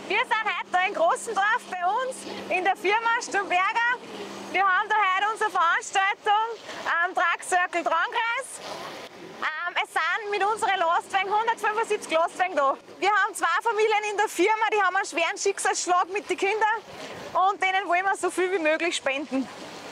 Wir sind heute in Großendorf bei uns in der Firma Stumberger. Wir haben da heute unsere Veranstaltung am Truck Circle Drangkreis. Es sind mit unseren Lastwagen 175 Lastwagen da. Wir haben 2 Familien in der Firma, die haben einen schweren Schicksalsschlag mit den Kindern und denen wollen wir so viel wie möglich spenden.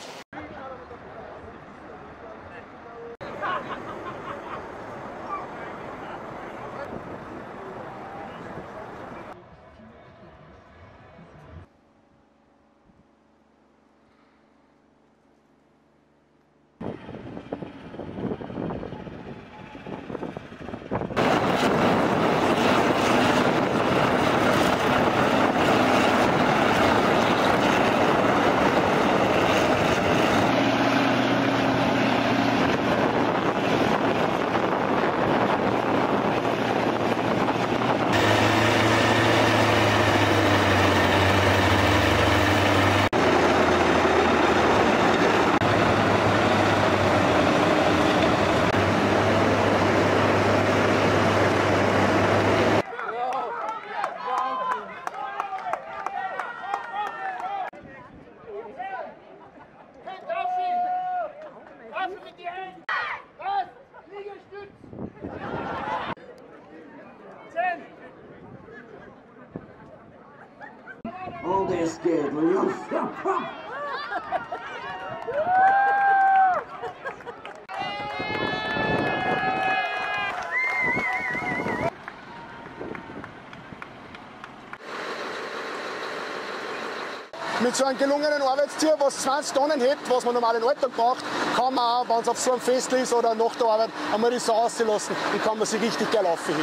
Und es geht los. Mit so einem gelungenen Arbeitstier, was 20 Tonnen hat, was man normal im Alltag braucht, kann man auch, wenn es auf so einem Fest ist oder nach der Arbeit, einmal die Sau rauslassen und kann man sich richtig geil aufheben.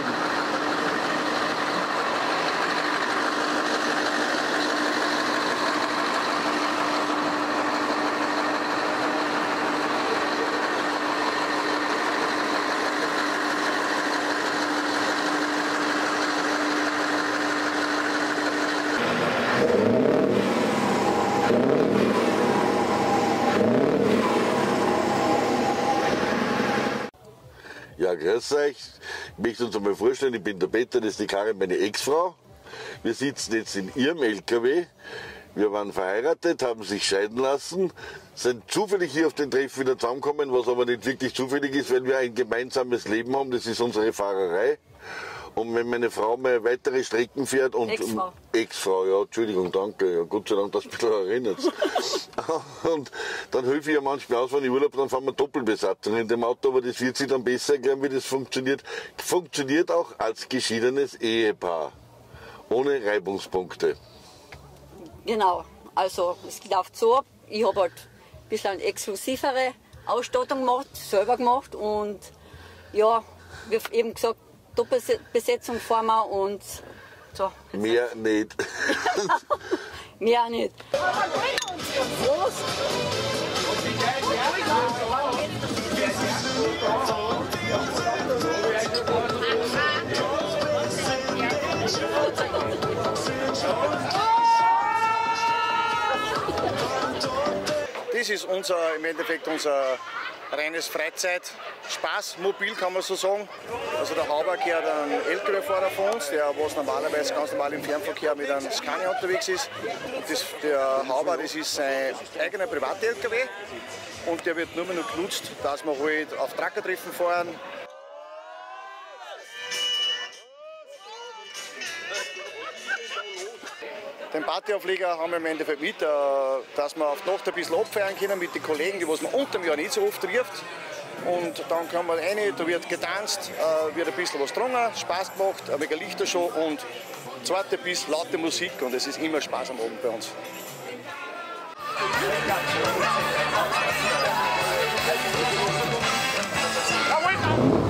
Ja, grüß euch. Ich möchte uns einmal vorstellen, ich bin der Peter, das ist die Karin, meine Ex-Frau. Wir sitzen jetzt in ihrem LKW. Wir waren verheiratet, haben sich scheiden lassen, sind zufällig hier auf den Treff wieder zusammengekommen, was aber nicht wirklich zufällig ist, weil wir ein gemeinsames Leben haben, das ist unsere Fahrerei. Und wenn meine Frau mal weitere Strecken fährt und... Ex-Frau, ja, Entschuldigung, danke, ja, Gott sei Dank, dass du mich daran erinnerst. Und dann helfe ich ja manchmal aus, wenn ich Urlaub, dann fahren wir Doppelbesatzung in dem Auto, aber das wird sich dann besser erklären, wie das funktioniert. Funktioniert auch als geschiedenes Ehepaar, ohne Reibungspunkte. Genau, also es läuft so, ich habe halt ein bisschen eine exklusivere Ausstattung gemacht, selber gemacht und ja, wie eben gesagt, Doppelbesetzung fahren wir und so. Mehr nicht. Mehr auch nicht. Das ist im Endeffekt unser reines Freizeit-Spaßmobil, kann man so sagen. Also der Hauber gehört ein LKW-Fahrer von uns, der was normalerweise ganz normal im Fernverkehr mit einem Scania unterwegs ist. Und der Hauber, das ist sein eigener Privat-LKW und der wird nur mehr noch genutzt, dass wir halt auf Truckertreffen fahren. Den Partyaufleger haben wir im Endeffekt mit, dass wir auf die Nacht ein bisschen abfeiern können mit den Kollegen, die was man unter dem Jahr nicht so oft trifft. Und dann kommen wir rein, da wird getanzt, wird ein bisschen was getrunken, Spaß gemacht, ein mega Lichtershow und zweite bis laute Musik und es ist immer Spaß am Abend bei uns. Ja,